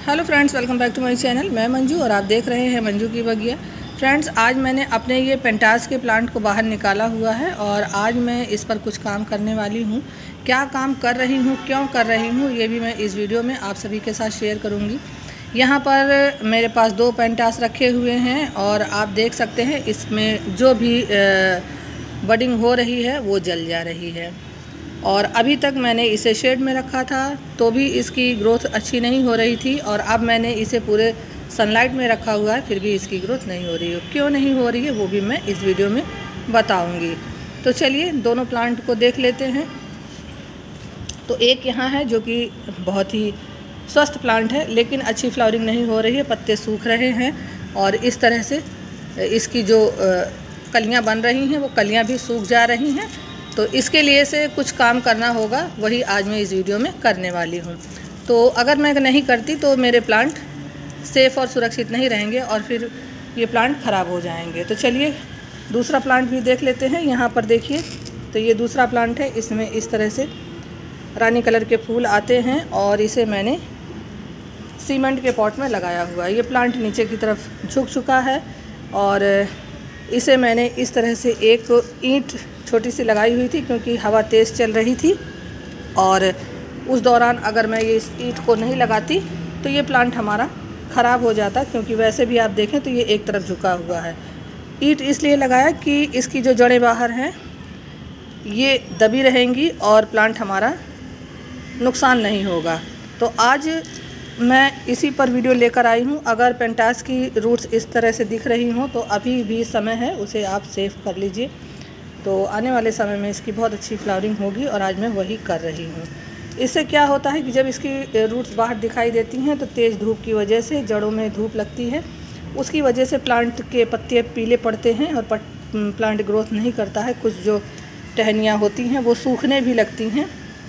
Hello friends, welcome back to my channel. मैं मंजू और आप देख रहे हैं मंजू की बगिया। फ्रेंड्स, आज मैंने अपने ये पेंटास के प्लांट को बाहर निकाला हुआ है और आज मैं इस पर कुछ काम करने वाली हूँ। क्या काम कर रही हूँ, क्यों कर रही हूँ, ये भी मैं इस वीडियो में आप सभी के साथ शेयर करूँगी। यहाँ पर मेरे पास 2 पेंटास रखे हुए हैं और आप देख सकते हैं इसमें जो भी बडिंग हो रही है वो जल जा रही है। और अभी तक मैंने इसे शेड में रखा था तो भी इसकी ग्रोथ अच्छी नहीं हो रही थी और अब मैंने इसे पूरे सनलाइट में रखा हुआ है, फिर भी इसकी ग्रोथ नहीं हो रही है। क्यों नहीं हो रही है वो भी मैं इस वीडियो में बताऊंगी। तो चलिए दोनों प्लांट को देख लेते हैं। तो एक यहाँ है जो कि बहुत ही स्वस्थ प्लांट है, लेकिन अच्छी फ्लावरिंग नहीं हो रही है, पत्ते सूख रहे हैं और इस तरह से इसकी जो कलियाँ बन रही हैं वो कलियाँ भी सूख जा रही हैं। तो इसके लिए से कुछ काम करना होगा, वही आज मैं इस वीडियो में करने वाली हूँ। तो अगर मैं नहीं करती तो मेरे प्लांट सेफ़ और सुरक्षित नहीं रहेंगे और फिर ये प्लांट ख़राब हो जाएंगे। तो चलिए दूसरा प्लांट भी देख लेते हैं। यहाँ पर देखिए, तो ये दूसरा प्लांट है। इसमें इस तरह से रानी कलर के फूल आते हैं और इसे मैंने सीमेंट के पॉट में लगाया हुआ है। ये प्लांट नीचे की तरफ झुक चुका है और इसे मैंने इस तरह से एक ईंट छोटी सी लगाई हुई थी क्योंकि हवा तेज़ चल रही थी और उस दौरान अगर मैं ये इस ईंट को नहीं लगाती तो ये प्लांट हमारा ख़राब हो जाता, क्योंकि वैसे भी आप देखें तो ये एक तरफ झुका हुआ है। ईंट इसलिए लगाया कि इसकी जो जड़ें बाहर हैं ये दबी रहेंगी और प्लांट हमारा नुकसान नहीं होगा। तो आज मैं इसी पर वीडियो लेकर आई हूँ। अगर पेंटास की रूट्स इस तरह से दिख रही हों तो अभी भी समय है, उसे आप सेव कर लीजिए। तो आने वाले समय में इसकी बहुत अच्छी फ्लावरिंग होगी और आज मैं वही कर रही हूँ। इससे क्या होता है कि जब इसकी रूट्स बाहर दिखाई देती हैं तो तेज़ धूप की वजह से जड़ों में धूप लगती है, उसकी वजह से प्लांट के पत्ते पीले पड़ते हैं और प्लांट ग्रोथ नहीं करता है। कुछ जो टहनियाँ होती हैं वो सूखने भी लगती हैं।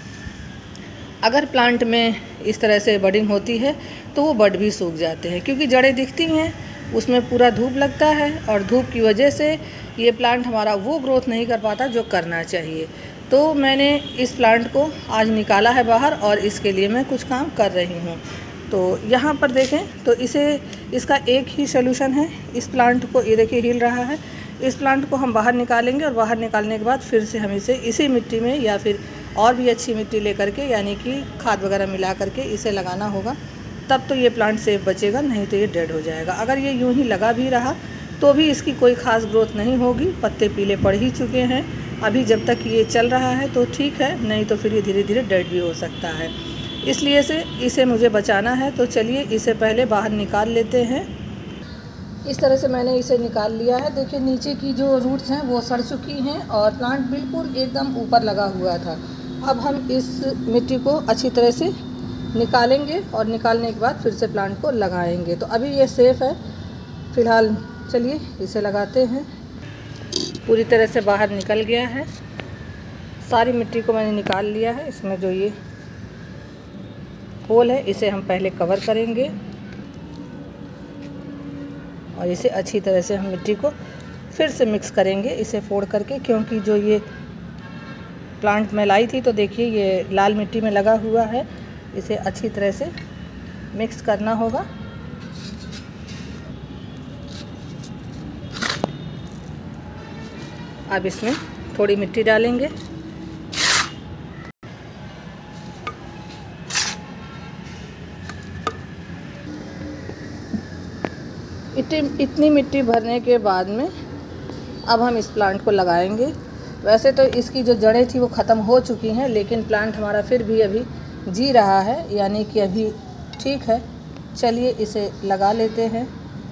अगर प्लांट में इस तरह से बडिंग होती है तो वो बड भी सूख जाते हैं, क्योंकि जड़ें दिखती हैं, उसमें पूरा धूप लगता है और धूप की वजह से ये प्लांट हमारा वो ग्रोथ नहीं कर पाता जो करना चाहिए। तो मैंने इस प्लांट को आज निकाला है बाहर और इसके लिए मैं कुछ काम कर रही हूँ। तो यहाँ पर देखें तो इसका एक ही सॉल्यूशन है। इस प्लांट को, ये देखिए हिल रहा है, इस प्लांट को हम बाहर निकालेंगे और बाहर निकालने के बाद फिर से हम इसे इसी मिट्टी में या फिर और भी अच्छी मिट्टी लेकर के, यानी कि खाद वगैरह मिला करके इसे लगाना होगा, तब तो ये प्लांट सेफ बचेगा, नहीं तो ये डेड हो जाएगा। अगर ये यूं ही लगा भी रहा तो भी इसकी कोई ख़ास ग्रोथ नहीं होगी। पत्ते पीले पड़ ही चुके हैं। अभी जब तक ये चल रहा है तो ठीक है, नहीं तो फिर ये धीरे धीरे डेड भी हो सकता है। इसलिए से इसे मुझे बचाना है। तो चलिए इसे पहले बाहर निकाल लेते हैं। इस तरह से मैंने इसे निकाल लिया है। देखिए नीचे की जो रूट्स हैं वो सड़ चुकी हैं और प्लांट बिल्कुल एकदम ऊपर लगा हुआ था। अब हम इस मिट्टी को अच्छी तरह से निकालेंगे और निकालने के बाद फिर से प्लांट को लगाएंगे। तो अभी ये सेफ़ है फ़िलहाल। चलिए इसे लगाते हैं। पूरी तरह से बाहर निकल गया है, सारी मिट्टी को मैंने निकाल लिया है। इसमें जो ये होल है इसे हम पहले कवर करेंगे और इसे अच्छी तरह से हम मिट्टी को फिर से मिक्स करेंगे इसे फोड़ करके, क्योंकि जो ये प्लांट में लाई थी तो देखिए ये लाल मिट्टी में लगा हुआ है। इसे अच्छी तरह से मिक्स करना होगा। अब इसमें थोड़ी मिट्टी डालेंगे। इतनी मिट्टी भरने के बाद में अब हम इस प्लांट को लगाएंगे। वैसे तो इसकी जो जड़ें थी वो ख़त्म हो चुकी हैं, लेकिन प्लांट हमारा फिर भी अभी जी रहा है, यानी कि अभी ठीक है। चलिए इसे लगा लेते हैं।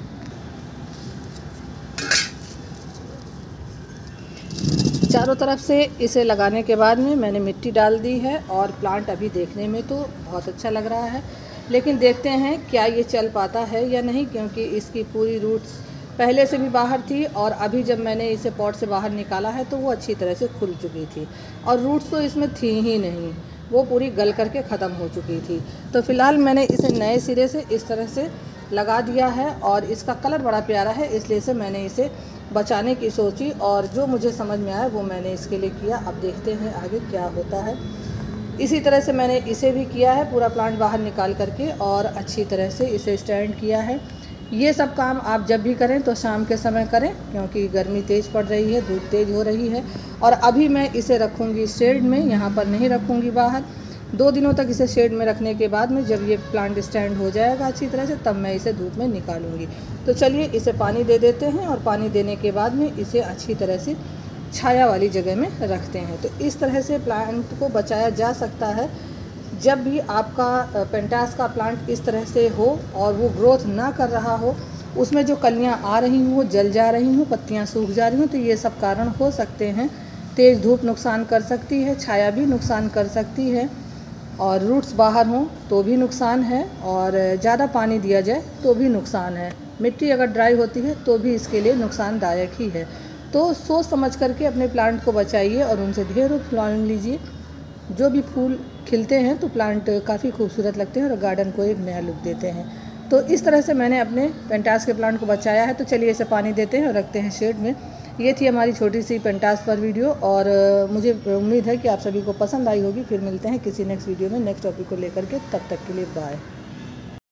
चारों तरफ से इसे लगाने के बाद में मैंने मिट्टी डाल दी है और प्लांट अभी देखने में तो बहुत अच्छा लग रहा है, लेकिन देखते हैं क्या ये चल पाता है या नहीं, क्योंकि इसकी पूरी रूट्स पहले से भी बाहर थी और अभी जब मैंने इसे पॉट से बाहर निकाला है तो वो अच्छी तरह से खुल चुकी थी और रूट्स तो इसमें थी ही नहीं, वो पूरी गल करके ख़त्म हो चुकी थी। तो फ़िलहाल मैंने इसे नए सिरे से इस तरह से लगा दिया है और इसका कलर बड़ा प्यारा है, इसलिए से मैंने इसे बचाने की सोची और जो मुझे समझ में आया वो मैंने इसके लिए किया। अब देखते हैं आगे क्या होता है। इसी तरह से मैंने इसे भी किया है, पूरा प्लांट बाहर निकाल करके और अच्छी तरह से इसे स्टैंड किया है। ये सब काम आप जब भी करें तो शाम के समय करें, क्योंकि गर्मी तेज़ पड़ रही है, धूप तेज़ हो रही है। और अभी मैं इसे रखूँगी शेड में, यहाँ पर नहीं रखूँगी बाहर। 2 दिनों तक इसे शेड में रखने के बाद में जब ये प्लांट स्टैंड हो जाएगा अच्छी तरह से, तब मैं इसे धूप में निकालूंगी। तो चलिए इसे पानी दे देते हैं और पानी देने के बाद में इसे अच्छी तरह से छाया वाली जगह में रखते हैं। तो इस तरह से प्लांट को बचाया जा सकता है। जब भी आपका पेंटास का प्लांट इस तरह से हो और वो ग्रोथ ना कर रहा हो, उसमें जो कलियाँ आ रही हों, जल जा रही हों, पत्तियाँ सूख जा रही हों, तो ये सब कारण हो सकते हैं। तेज़ धूप नुकसान कर सकती है, छाया भी नुकसान कर सकती है, और रूट्स बाहर हों तो भी नुकसान है, और ज़्यादा पानी दिया जाए तो भी नुकसान है। मिट्टी अगर ड्राई होती है तो भी इसके लिए नुकसानदायक ही है। तो सोच समझ करके अपने प्लांट को बचाइए और उनसे ढेरों फ्लावरिंग लीजिए। जो भी फूल खिलते हैं तो प्लांट काफ़ी खूबसूरत लगते हैं और गार्डन को एक नया लुक देते हैं। तो इस तरह से मैंने अपने पेंटास के प्लांट को बचाया है। तो चलिए इसे पानी देते हैं और रखते हैं शेड में। ये थी हमारी छोटी सी पेंटास पर वीडियो, और मुझे उम्मीद है कि आप सभी को पसंद आई होगी। फिर मिलते हैं किसी नेक्स्ट वीडियो में नेक्स्ट टॉपिक को लेकर के। तब तक के लिए बाय।